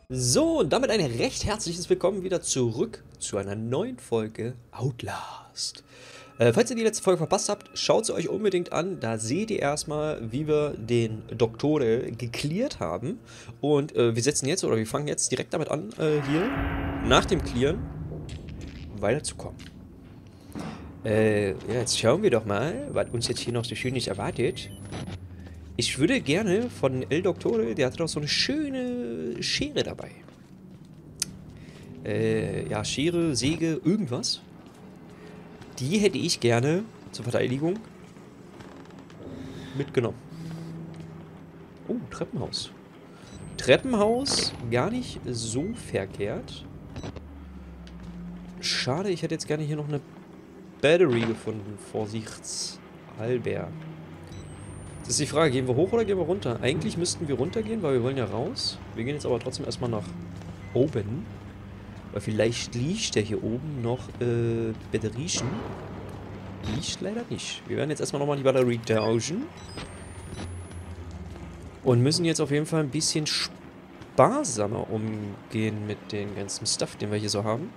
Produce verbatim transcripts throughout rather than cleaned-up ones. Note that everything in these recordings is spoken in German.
So, und damit ein recht herzliches Willkommen wieder zurück zu einer neuen Folge Outlast. Äh, falls ihr die letzte Folge verpasst habt, schaut sie euch unbedingt an. Da seht ihr erstmal, wie wir den Doktore gecleart haben. Und äh, wir setzen jetzt, oder wir fangen jetzt direkt damit an, äh, hier, nach dem Clearen, weiterzukommen. Äh, ja, jetzt schauen wir doch mal, was uns jetzt hier noch so Schönes erwartet. Ich würde gerne von El Doktore, der hat doch so eine schöne Schere dabei. Äh, ja, Schere, Säge, irgendwas. Die hätte ich gerne zur Verteidigung mitgenommen. Oh, Treppenhaus. Treppenhaus, gar nicht so verkehrt. Schade, ich hätte jetzt gerne hier noch eine Battery gefunden, vorsichtshalber. Das ist die Frage, gehen wir hoch oder gehen wir runter? Eigentlich müssten wir runtergehen, weil wir wollen ja raus. Wir gehen jetzt aber trotzdem erstmal nach oben. Weil vielleicht liegt ja hier oben noch äh, Batteriechen. Liegt leider nicht. Wir werden jetzt erstmal nochmal die Batterie tauschen. Und müssen jetzt auf jeden Fall ein bisschen sparsamer umgehen mit dem ganzen Stuff, den wir hier so haben.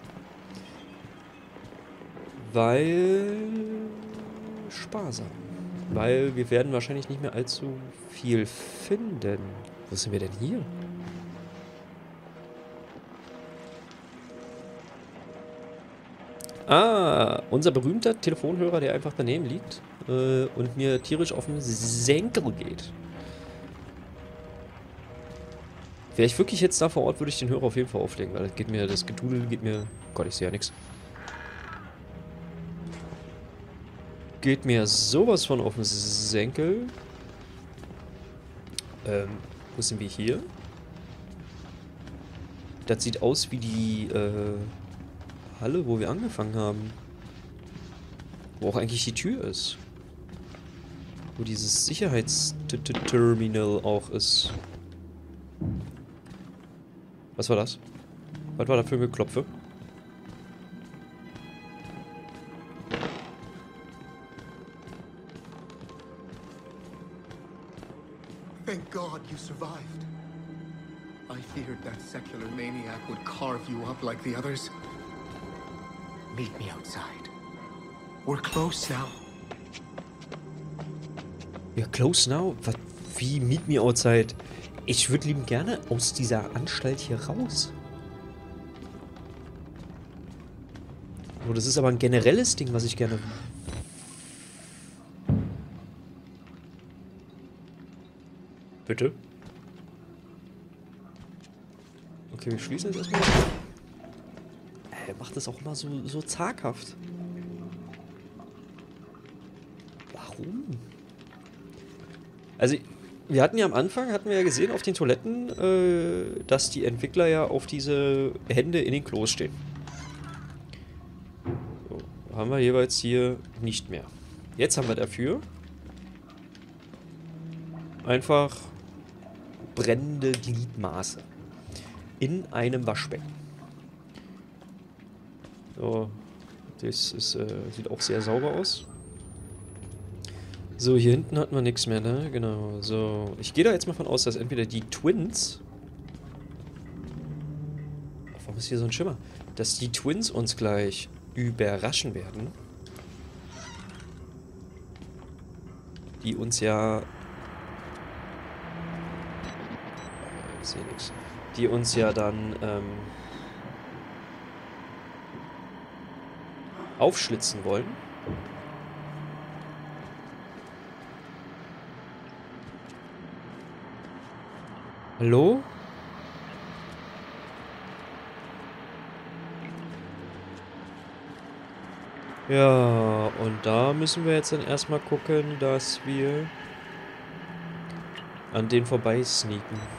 Weil... sparsam. Weil wir werden wahrscheinlich nicht mehr allzu viel finden. Wo sind wir denn hier? Ah, unser berühmter Telefonhörer, der einfach daneben liegt äh, und mir tierisch auf den Senkel geht. Wäre ich wirklich jetzt da vor Ort, würde ich den Hörer auf jeden Fall auflegen, weil das geht mir, das Gedudel geht mir... Gott, ich sehe ja nichts. Geht mir sowas von auf den Senkel. Ähm, wo sind wir hier? Das sieht aus wie die, äh, Halle, wo wir angefangen haben. Wo auch eigentlich die Tür ist. Wo dieses Sicherheitsterminal auch ist. Was war das? Was war da für ein Geklopfe? Thank God you survived. I feared that secular maniac would carve you up like the others. Meet me outside. We're close now. Ja, close now? Was, wie meet me outside? Ich würde lieben gerne aus dieser Anstalt hier raus. Oh, das ist aber ein generelles Ding, was ich gerne... Bitte? Okay, wir schließen jetzt erstmal. Er macht das auch immer so, so zaghaft. Warum? Also, wir hatten ja am Anfang, hatten wir ja gesehen auf den Toiletten, äh, dass die Entwickler ja auf diese Hände in den Klos stehen. So, haben wir jeweils hier nicht mehr. Jetzt haben wir dafür einfach brennende Gliedmaße in einem Waschbecken. So, das ist, äh, sieht auch sehr sauber aus. So, hier hinten hatten wir nichts mehr, ne? Genau, so. Ich gehe da jetzt mal von aus, dass entweder die Twins... Oh, warum ist hier so ein Schimmer? Dass die Twins uns gleich überraschen werden. Die uns ja... Ich sehe nichts. Die uns ja dann ähm, aufschlitzen wollen. Hallo? Ja, und da müssen wir jetzt dann erstmal gucken, dass wir an denen vorbei sneaken.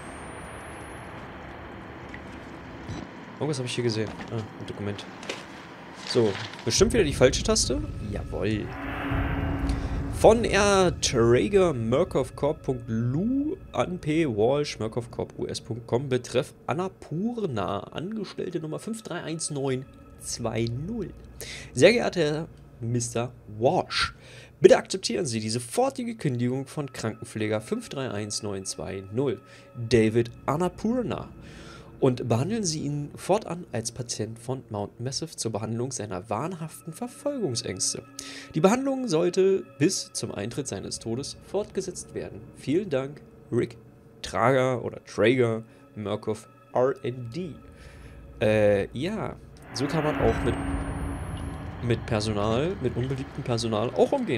Irgendwas habe ich hier gesehen. Ah, ein Dokument. So, bestimmt wieder die falsche Taste? Jawohl. Von R. Traeger Murkoff Corp Punkt L U an P. Walsh Murkoff Corp U S Punkt com betreff Annapurna, Angestellte Nummer fünf drei eins neun zwei null. Sehr geehrter Herr Mister Walsh, bitte akzeptieren Sie die sofortige Kündigung von Krankenpfleger fünf drei eins neun zwei null, David Annapurna. Und behandeln Sie ihn fortan als Patient von Mount Massive zur Behandlung seiner wahnhaften Verfolgungsängste. Die Behandlung sollte bis zum Eintritt seines Todes fortgesetzt werden. Vielen Dank, Rick Trager oder Traeger Murkoff R and D. Äh, ja, so kann man auch mit, mit Personal, mit unbeliebtem Personal auch umgehen.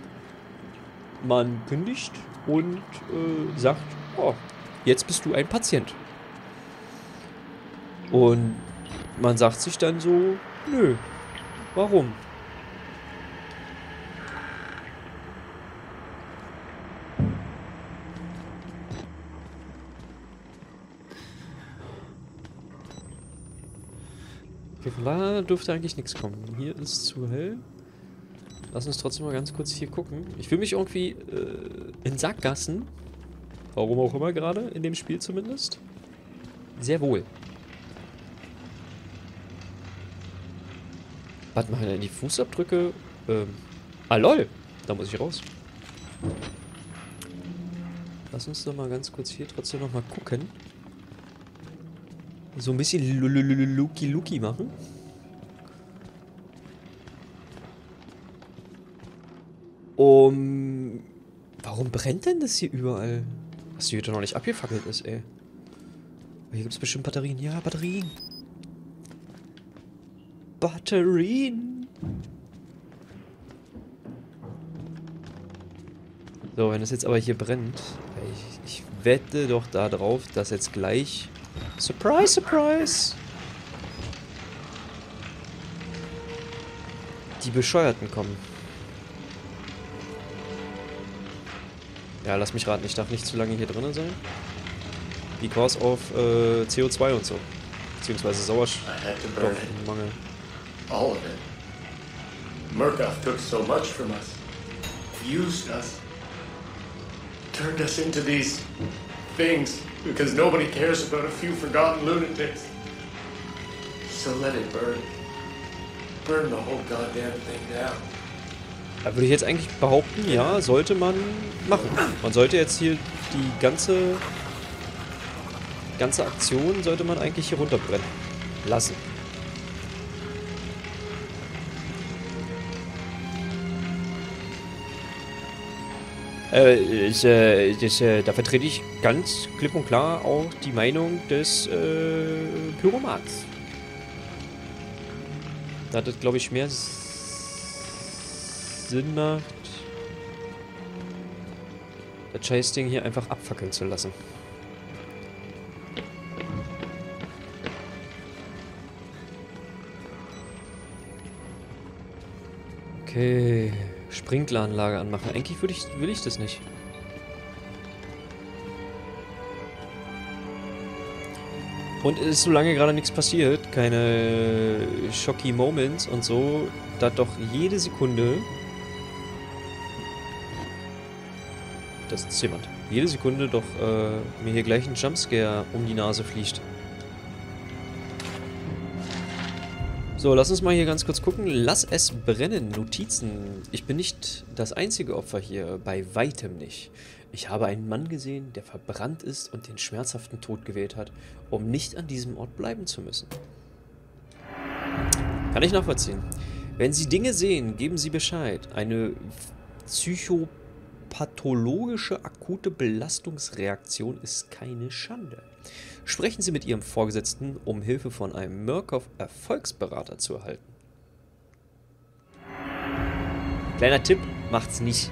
Man kündigt und äh, sagt, oh, jetzt bist du ein Patient. Und man sagt sich dann so, nö, warum? Okay, von da dürfte eigentlich nichts kommen. Hier ist zu hell. Lass uns trotzdem mal ganz kurz hier gucken. Ich fühle mich irgendwie äh, in Sackgassen. Warum auch immer gerade, in dem Spiel zumindest. Sehr wohl. Was machen denn die Fußabdrücke? Ähm, ah lol, da muss ich raus. Lass uns doch mal ganz kurz hier trotzdem noch mal gucken. So ein bisschen Luki-Luki machen. Um... Warum brennt denn das hier überall? Was hier doch noch nicht abgefackelt ist, ey. Hier gibt es bestimmt Batterien. Ja, Batterien. Batterien. So, wenn es jetzt aber hier brennt, ich, ich wette doch darauf, dass jetzt gleich... Surprise, surprise! Die Bescheuerten kommen. Ja, lass mich raten, ich darf nicht zu lange hier drinnen sein. Because of äh, C O zwei und so. Beziehungsweise Sauerstoffmangel. All of it. Murkoff took so much from us. Used us. Turned us into these things because nobody cares about a few forgotten lunatics. So let it burn. Burn the whole goddamn thing down. Da würde ich jetzt eigentlich behaupten, ja, sollte man machen. Man sollte jetzt hier die ganze ganze Aktion sollte man eigentlich hier runterbrennen lassen. Äh, ich, äh, ich, äh, da vertrete ich ganz klipp und klar auch die Meinung des äh, Pyromans. Da hat es, glaube ich, mehr Sinn macht, das Scheißding hier einfach abfackeln zu lassen. Okay, Sprinkleranlage anmachen. Eigentlich würde ich, will ich das nicht. Und es ist so lange gerade nichts passiert, keine Shocky Moments und so, da doch jede Sekunde, das ist jemand, jede Sekunde doch äh, mir hier gleich ein Jumpscare um die Nase fliegt. So, lass uns mal hier ganz kurz gucken. Lass es brennen. Notizen. Ich bin nicht das einzige Opfer hier. Bei weitem nicht. Ich habe einen Mann gesehen, der verbrannt ist und den schmerzhaften Tod gewählt hat, um nicht an diesem Ort bleiben zu müssen. Kann ich nachvollziehen. Wenn Sie Dinge sehen, geben Sie Bescheid. Eine psychopathologische akute Belastungsreaktion ist keine Schande. Sprechen Sie mit Ihrem Vorgesetzten, um Hilfe von einem Murkoff-Erfolgsberater zu erhalten. Kleiner Tipp, macht's nicht.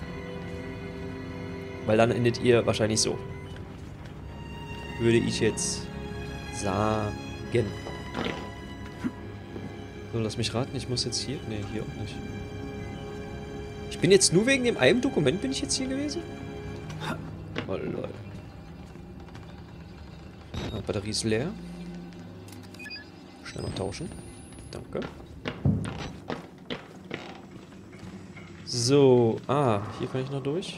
Weil dann endet ihr wahrscheinlich so. Würde ich jetzt sagen. So, lass mich raten, ich muss jetzt hier... Ne, hier auch nicht. Ich bin jetzt nur wegen dem einen Dokument bin ich jetzt hier gewesen? Oh, Leute. Ah, Batterie ist leer. Schnell mal tauschen. Danke. So, ah, hier kann ich noch durch.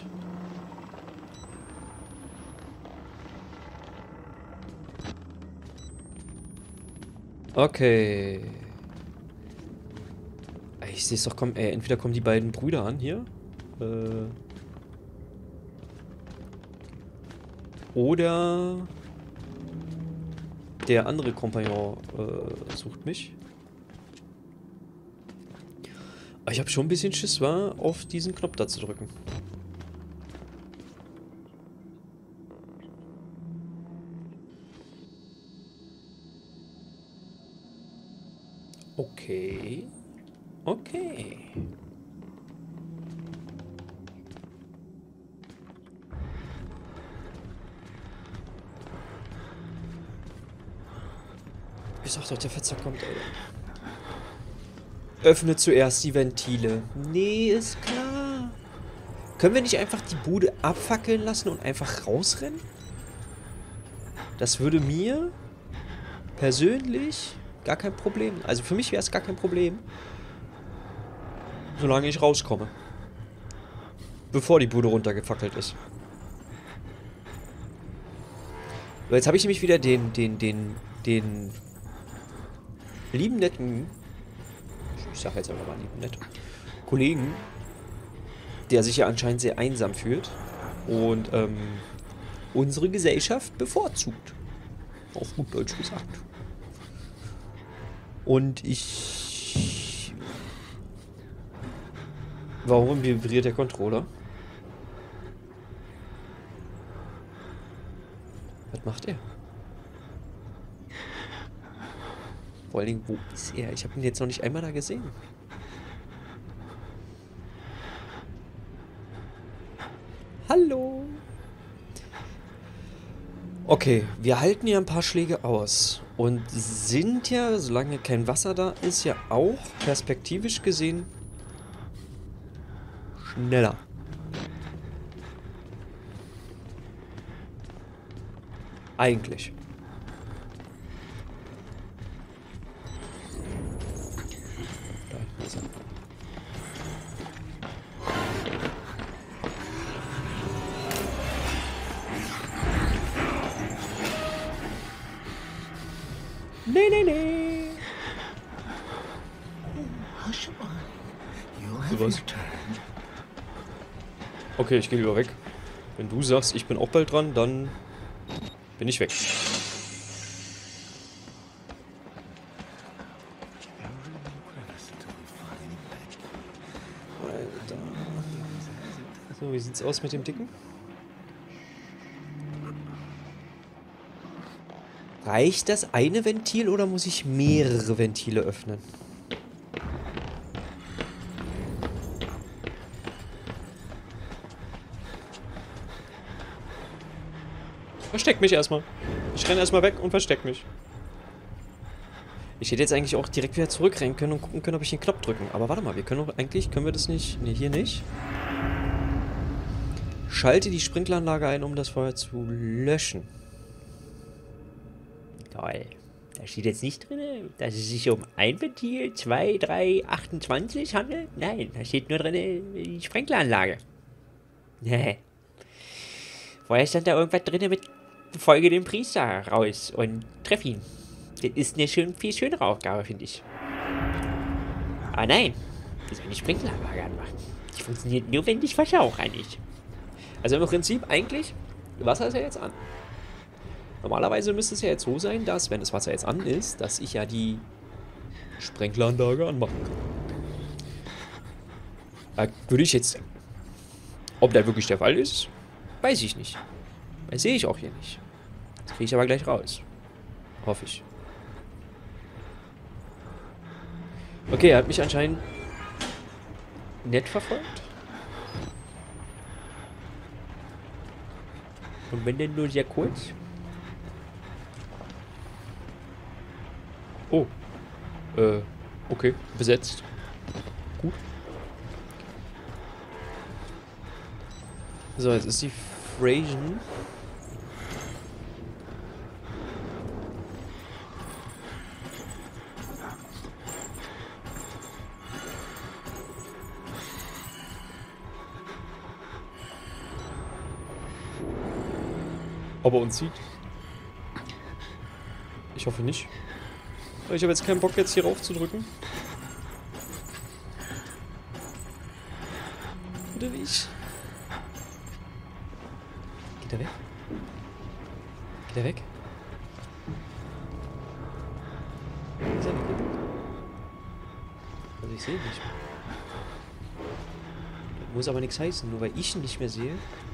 Okay. Ich sehe es doch, komm, ey, entweder kommen die beiden Brüder an hier. Äh. Oder... Der andere Kompagnon äh, sucht mich. Aber ich habe schon ein bisschen Schiss, war, auf diesen Knopf da zu drücken. Okay. Okay. Ich sag doch, der Fetzer kommt, ey. Öffne zuerst die Ventile. Nee, ist klar. Können wir nicht einfach die Bude abfackeln lassen und einfach rausrennen? Das würde mir persönlich gar kein Problem. Also für mich wäre es gar kein Problem. Solange ich rauskomme. Bevor die Bude runtergefackelt ist. Weil jetzt habe ich nämlich wieder den, den, den, den lieben netten, ich sage jetzt einfach mal lieben nett, Kollegen, der sich ja anscheinend sehr einsam fühlt und ähm, unsere Gesellschaft bevorzugt. Auf gut Deutsch gesagt. Und ich... Warum vibriert der Controller? Was macht er? Vor allen Dingen, wo ist er? Ich habe ihn jetzt noch nicht einmal da gesehen. Hallo? Okay, wir halten ja ein paar Schläge aus. Und sind ja, solange kein Wasser da ist, ja auch perspektivisch gesehen schneller. Eigentlich. Da ist er. Nee, nee, nee. So was. Okay, ich gehe lieber weg. Wenn du sagst, ich bin auch bald dran, dann bin ich weg. Alter. So, wie sieht's aus mit dem Dicken? Reicht das eine Ventil oder muss ich mehrere Ventile öffnen? Versteck mich erstmal. Ich renne erstmal weg und versteck mich. Ich hätte jetzt eigentlich auch direkt wieder zurückrennen können und gucken können, ob ich den Knopf drücken. Aber warte mal, wir können doch eigentlich, können wir das nicht? Ne, hier nicht. Schalte die Sprinkleranlage ein, um das Feuer zu löschen. Toll. Da steht jetzt nicht drin, dass es sich um ein Ventil zwei drei achtundzwanzig handelt. Nein, da steht nur drin die Sprinkleranlage. Nee. Vorher stand da irgendwas drin mit folge den Priester raus und treff ihn. Das ist eine schön, viel schönere Aufgabe, finde ich. Aber nein, das soll die Sprinkleranlage anmachen. Die funktioniert nur, wenn ich Wasser auch reinigt. Also im Prinzip eigentlich, Wasser ist ja jetzt an. Normalerweise müsste es ja jetzt so sein, dass, wenn das Wasser jetzt an ist, dass ich ja die Sprinkleranlage anmachen kann. Da würde ich jetzt... Ob da wirklich der Fall ist, weiß ich nicht. Das sehe ich auch hier nicht. Das kriege ich aber gleich raus. Hoffe ich. Okay, er hat mich anscheinend nett verfolgt. Und wenn denn nur sehr kurz. Oh. Äh, okay. Besetzt. Gut. So, jetzt ist die Frasian. Ob er uns sieht? Ich hoffe nicht. Ich habe jetzt keinen Bock, jetzt hier rauf zu drücken. Oder nicht? Geht er weg? Geht er weg? sehe nicht mehr. Das muss aber nichts heißen, nur weil ich ihn nicht mehr sehe.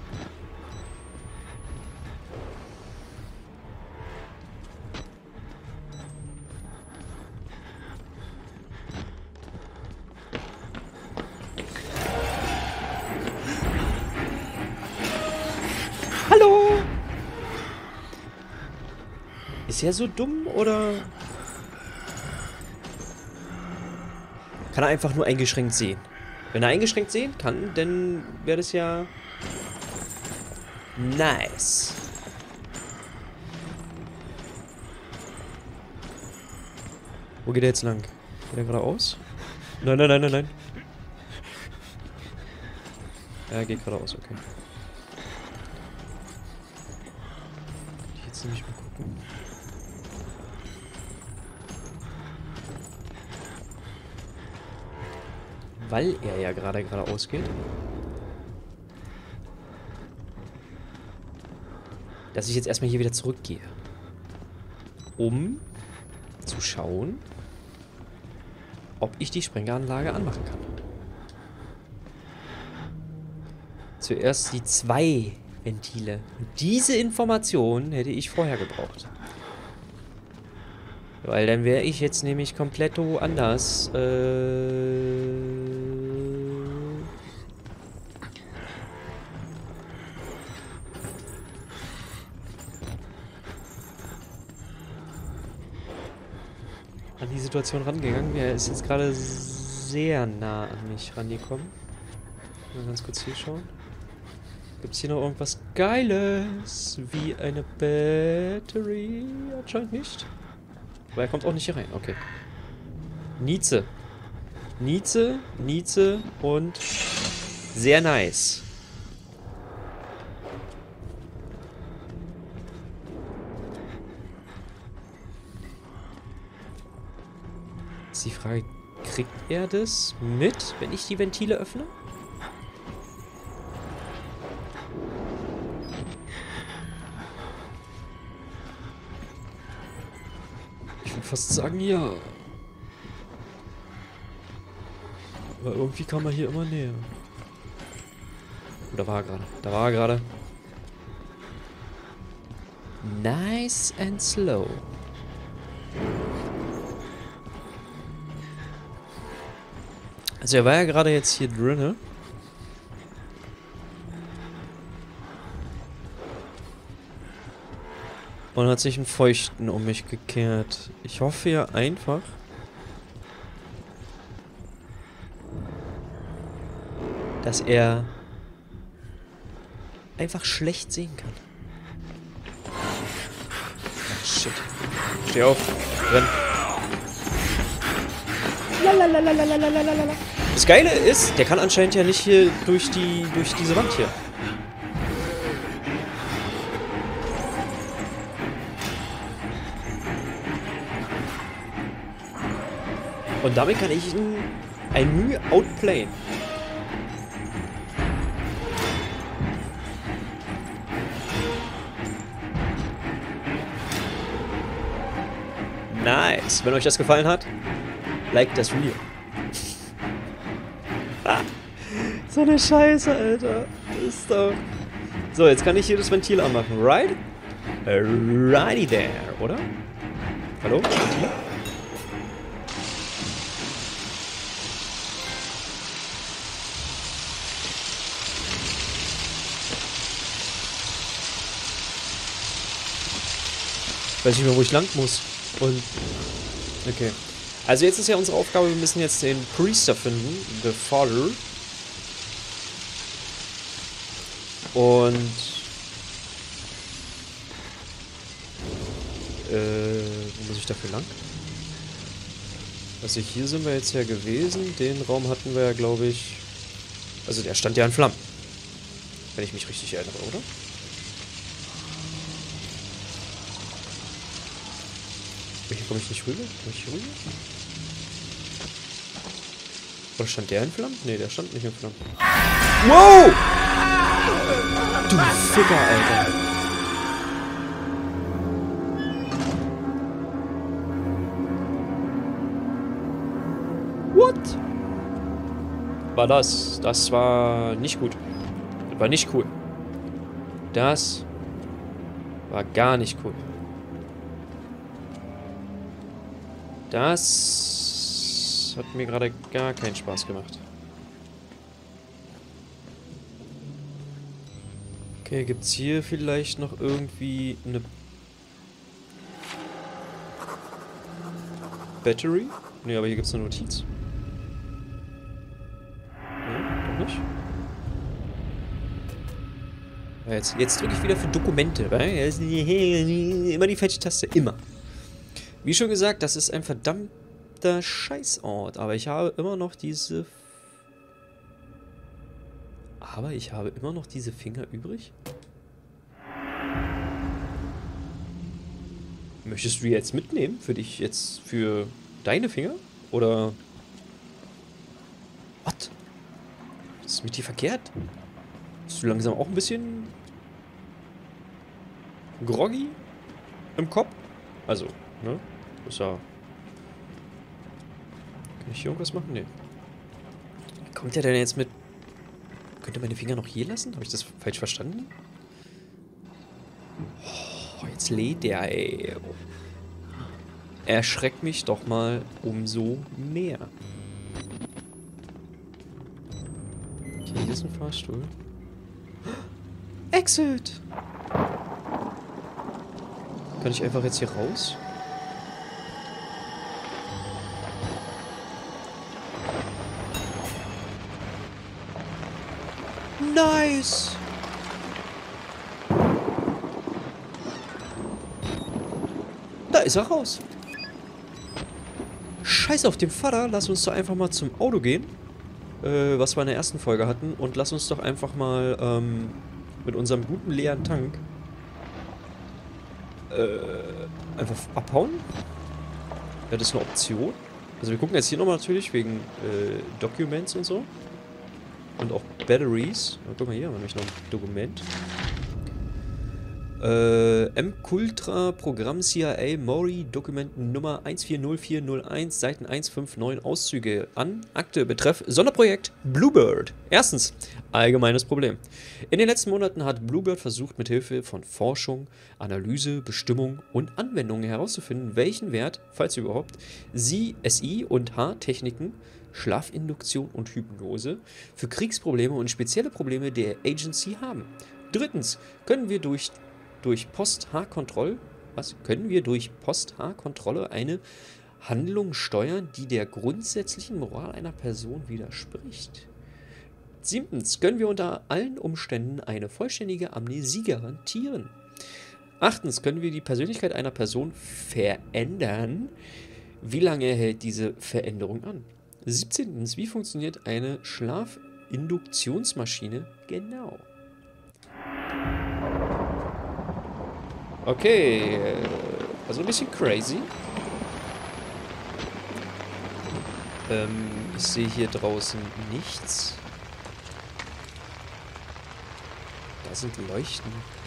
Hallo! Ist er so dumm oder kann er einfach nur eingeschränkt sehen? Wenn er eingeschränkt sehen kann, dann wäre das ja nice. Wo geht er jetzt lang? Geht er geradeaus? Nein, nein, nein, nein, nein. Er geht geradeaus, okay. Ich jetzt nicht mal gucken. Weil er ja gerade geradeaus geht. Dass ich jetzt erstmal hier wieder zurückgehe. Um zu schauen, ob ich die Sprengelanlage anmachen kann. Zuerst die zwei Ventile. Und diese Information hätte ich vorher gebraucht. Weil dann wäre ich jetzt nämlich komplett anders. Äh an die Situation rangegangen. Er ist jetzt gerade sehr nah an mich rangekommen. Mal ganz kurz hier schauen. Gibt es hier noch irgendwas Geiles? Wie eine Battery? Anscheinend nicht. Aber er kommt auch nicht hier rein. Okay. Nietzsche. Nietzsche, Nietzsche und sehr nice. Ist die Frage, kriegt er das mit, wenn ich die Ventile öffne? Ich würde fast sagen, ja. Aber irgendwie kam er hier immer näher. Oh, da war er gerade. Da war er gerade. Nice and slow. Also er war ja gerade jetzt hier drinne. Und hat sich einen Feuchten um mich gekehrt. Ich hoffe ja einfach, dass er einfach schlecht sehen kann. Shit. Steh auf. Renn. Lalalalalalalalalala. Das Geile ist, der kann anscheinend ja nicht hier durch die durch diese Wand hier. Und damit kann ich ihn ein Mühe outplayen. Nice. Wenn euch das gefallen hat, like das Video. Ah, so eine Scheiße, Alter. Ist doch... So, jetzt kann ich hier das Ventil anmachen, right? Righty there, oder? Hallo? Ventil? Ich weiß nicht mehr, wo ich lang muss. Und... Okay. Also jetzt ist ja unsere Aufgabe, wir müssen jetzt den Priester finden. The Father. Und... Äh... Wo muss ich dafür lang? Also hier sind wir jetzt ja gewesen. Den Raum hatten wir ja, glaube ich... Also der stand ja in Flammen. Wenn ich mich richtig erinnere, oder? Hier komme ich nicht rüber? Komme ich hier rüber? Oder stand der in Flammen? Ne, der stand nicht in Flammen. Wow! Du Ficker, Alter. What? war das. Das war nicht gut. Das war nicht cool. Das war gar nicht cool. Das hat mir gerade gar keinen Spaß gemacht. Okay, gibt's hier vielleicht noch irgendwie eine Battery? Ne, aber hier gibt's eine Notiz. Ne, doch nicht. Ja, jetzt jetzt drücke ich wieder für Dokumente, weil immer die falsche Taste, immer. Wie schon gesagt, das ist ein verdammter Scheißort, aber ich habe immer noch diese... Aber ich habe immer noch diese Finger übrig. Möchtest du jetzt mitnehmen? Für dich jetzt, für deine Finger? Oder... Was? Was ist mit dir verkehrt? Bist du langsam auch ein bisschen... groggy? Im Kopf? Also, ne? Ist ja... Kann ich hier irgendwas machen? Nee. Wie kommt der denn jetzt mit... Könnt ihr meine Finger noch hier lassen? Habe ich das falsch verstanden? Oh, jetzt lädt der, ey. Erschreckt mich doch mal umso mehr. Okay, hier ist ein Fahrstuhl. Exit! Kann ich einfach jetzt hier raus? Nice! Da ist er raus. Scheiß auf den Vater. Lass uns doch einfach mal zum Auto gehen. Äh, was wir in der ersten Folge hatten. Und lass uns doch einfach mal ähm, mit unserem guten leeren Tank äh, einfach abhauen. Ja, das ist eine Option. Also wir gucken jetzt hier nochmal natürlich wegen äh, Documents und so. Und auch Batteries. Oh, guck mal hier, haben wir nämlich noch ein Dokument. Äh, M-Cultra Programm C I A Mori Dokument Nummer eins vier null vier null eins, Seiten eins fünf neun, Auszüge an, Akte, Betreff, Sonderprojekt Bluebird. Erstens, allgemeines Problem. In den letzten Monaten hat Bluebird versucht, mit Hilfe von Forschung, Analyse, Bestimmung und Anwendungen herauszufinden, welchen Wert, falls überhaupt, sie S I und H-Techniken, Schlafinduktion und Hypnose für Kriegsprobleme und spezielle Probleme der Agency haben. Drittens, können wir durch durch Post-H-Kontrolle, was können wir durch Post-H-Kontrolle eine Handlung steuern, die der grundsätzlichen Moral einer Person widerspricht. Siebtens, können wir unter allen Umständen eine vollständige Amnesie garantieren. Achtens, können wir die Persönlichkeit einer Person verändern. Wie lange hält diese Veränderung an? Siebzehntens, wie funktioniert eine Schlafinduktionsmaschine genau? Okay, also ein bisschen crazy. Ähm, ich sehe hier draußen nichts. Da sind Leuchten.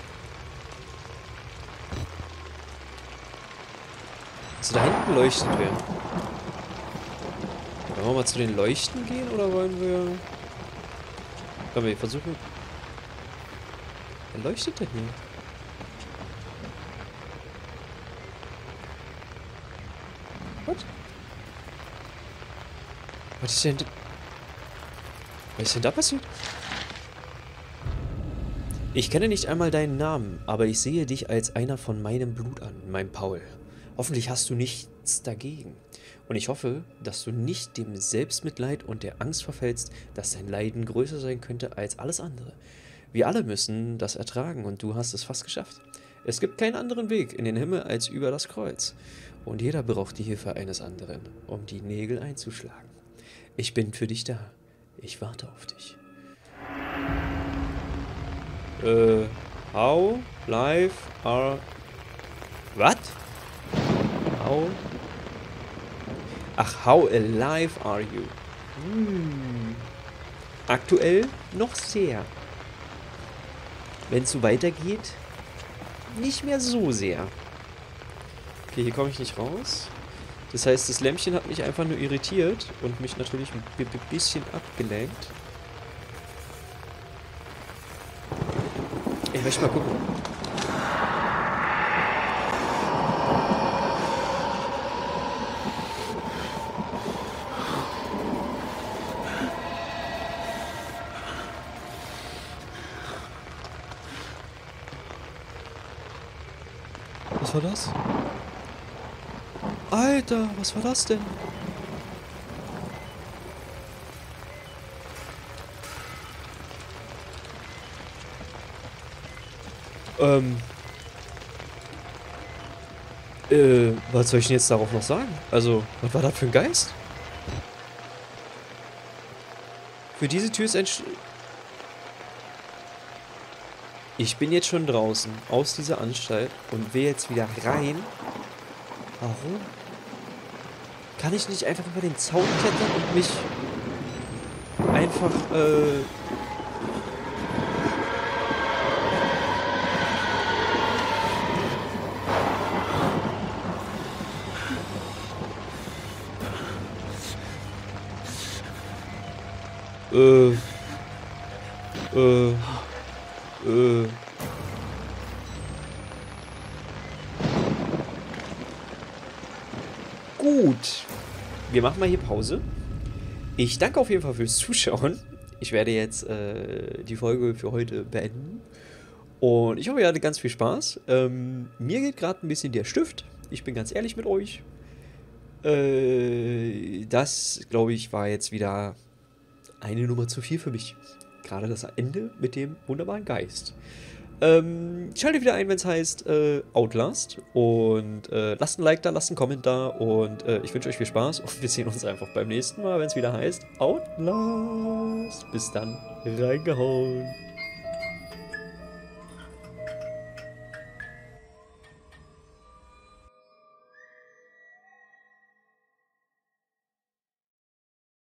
Also da hinten leuchtet wer. Wollen wir mal zu den Leuchten gehen oder wollen wir... Komm, wir versuchen... Wer leuchtet denn hier? Was? Was ist denn... Was ist denn da passiert? Ich kenne nicht einmal deinen Namen, aber ich sehe dich als einer von meinem Blut an, mein Paul. Hoffentlich hast du nichts dagegen. Und ich hoffe, dass du nicht dem Selbstmitleid und der Angst verfällst, dass dein Leiden größer sein könnte als alles andere. Wir alle müssen das ertragen und du hast es fast geschafft. Es gibt keinen anderen Weg in den Himmel als über das Kreuz. Und jeder braucht die Hilfe eines anderen, um die Nägel einzuschlagen. Ich bin für dich da. Ich warte auf dich. Äh, how live are... What? How... Ach, how alive are you? Hm. Aktuell noch sehr. Wenn es so weitergeht, nicht mehr so sehr. Okay, hier komme ich nicht raus. Das heißt, das Lämpchen hat mich einfach nur irritiert und mich natürlich ein bisschen abgelenkt. Ich möchte mal gucken. Was war das? Alter, was war das denn? Ähm. Äh, was soll ich denn jetzt darauf noch sagen? Also, was war das für ein Geist? Für diese Tür ist ein... Sch ich bin jetzt schon draußen aus dieser Anstalt und will jetzt wieder rein. Warum? Kann ich nicht einfach über den Zaun klettern und mich einfach, äh... Äh... Äh... Äh... Gut. Wir machen mal hier Pause. Ich danke auf jeden Fall fürs Zuschauen. Ich werde jetzt äh, die Folge für heute beenden. Und ich hoffe, ihr hattet ganz viel Spaß. Ähm, mir geht gerade ein bisschen der Stift. Ich bin ganz ehrlich mit euch. Äh, das, glaube ich, war jetzt wieder eine Nummer zu viel für mich. Gerade das Ende mit dem wunderbaren Geist. Ähm, schaltet wieder ein, wenn es heißt äh, Outlast. Und äh, lasst ein Like da, lasst einen Comment da. Und äh, ich wünsche euch viel Spaß. Und wir sehen uns einfach beim nächsten Mal, wenn es wieder heißt Outlast. Bis dann, reingehauen.